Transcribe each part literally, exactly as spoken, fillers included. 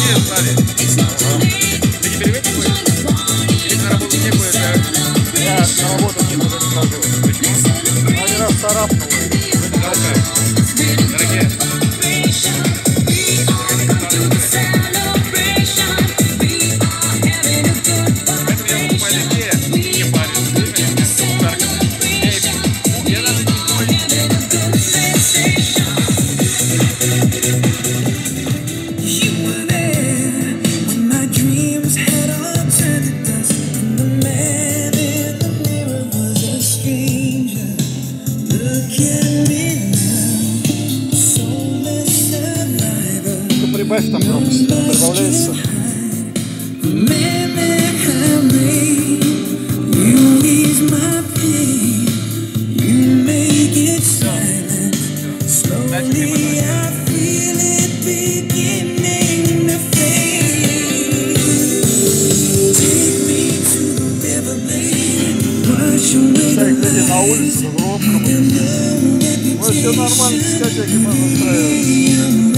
Россию слали. Ты теперь в эти ходишь? Или на работу не ходишь, а? Я на работу не буду не хожу. Почему? Один раз царапнул. Дорогие. Прибавь там громкость, прибавляется. Кстати, глядя на улице, громко. Ну, все нормально, дискотеки можно устраивать.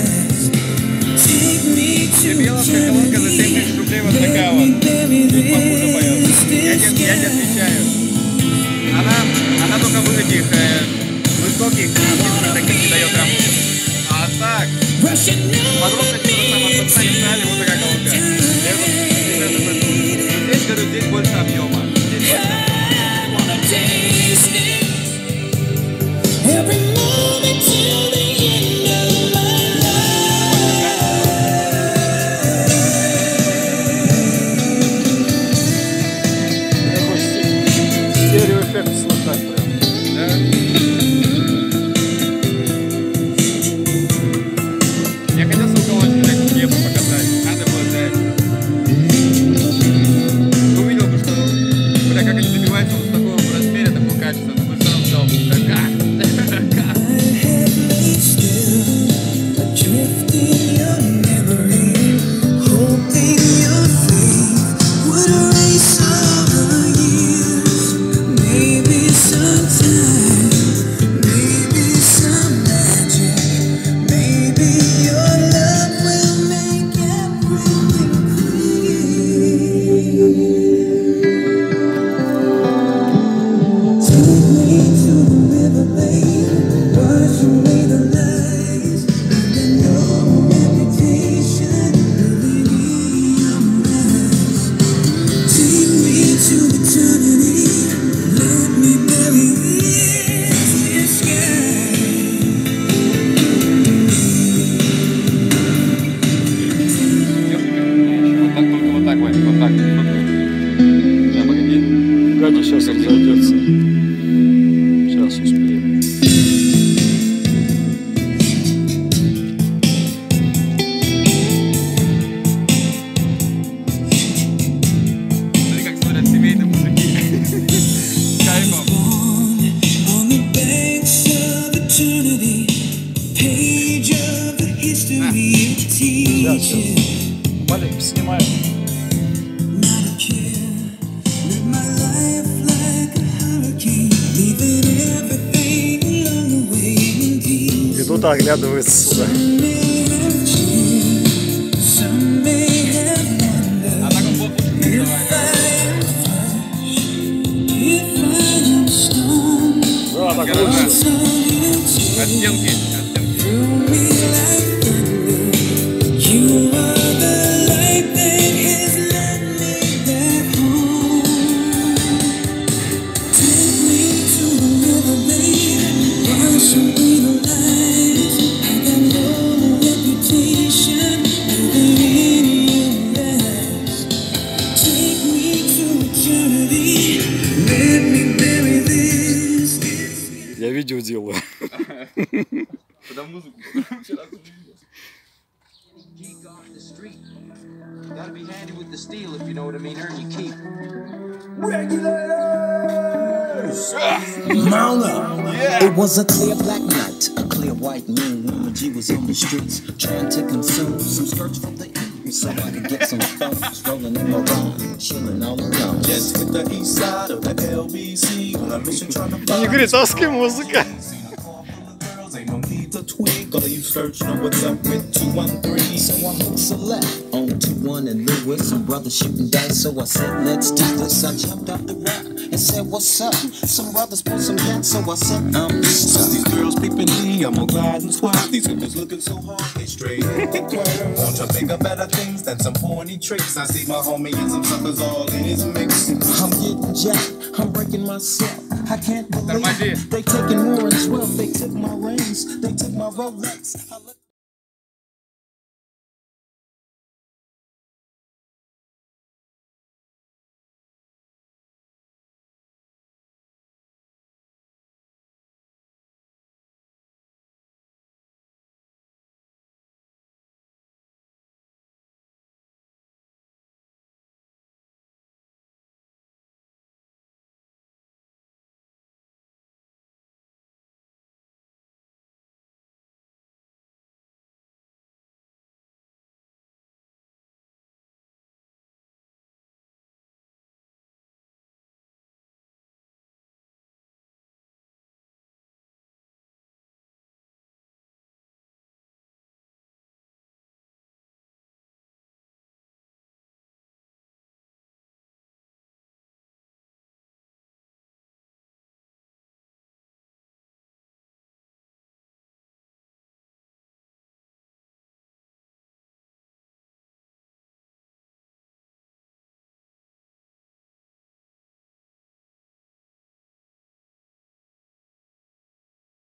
Беловская колонка за семь тысяч рублей вот такая вот. Чуть покуда поет. Я не, я не отвечаю. Она, она только в этих э, высоких низких таких не дает работу. А так, подробности уже там от пацана не знали, вот такая колонка. Здесь, говорю, здесь больше объема. Здесь больше объема. Эффект слышать прям. Да? Я хотел свою колонку взять в небо показать. Надо было взять. Ты увидел бы, что, бля, как они добиваются вот в таком размере, такого качества. Ты бы сам сказал, да как? Как? Погоди, сейчас он зайдется. Сейчас успеем. Смотри, как смотрят семейные мужики. Кайфом. Сейчас, сейчас. Маленько снимаем. Ведут, оглядывается сюда. А так он бог не называет. Да, так лучше. От стенки. От стенки. Я видео делаю. Куда музыку? Gotta be handy with the steel if you know what I mean. Earn your keep. Regulators! Mount up! It was a clear black night, a clear white moon. When G was on the streets trying to consume some skirts from the east, so I could get some folks rolling in my run, chilling all alone. Just hit the east side of the L B C on a mission trying to find. Игорь, таски музыка. a twig, or you search, know what's up with two one three. So I hooked select on two one and Lewis, some brothers shooting dice. So I said, let's do this. I jumped out the rock and said, what's up? Some brothers pulled some gas, so I said, I'm stuck. These girls peeping me, I'm gonna glide and swap. These hippos looking so hard, they straight. Want to bigger, better things than some horny tricks. I see my homie and some suckers all in his mix. I'm getting jacked, I'm breaking myself. I can't believe they taking more than twelve. They took my rings, they took my Rolex. I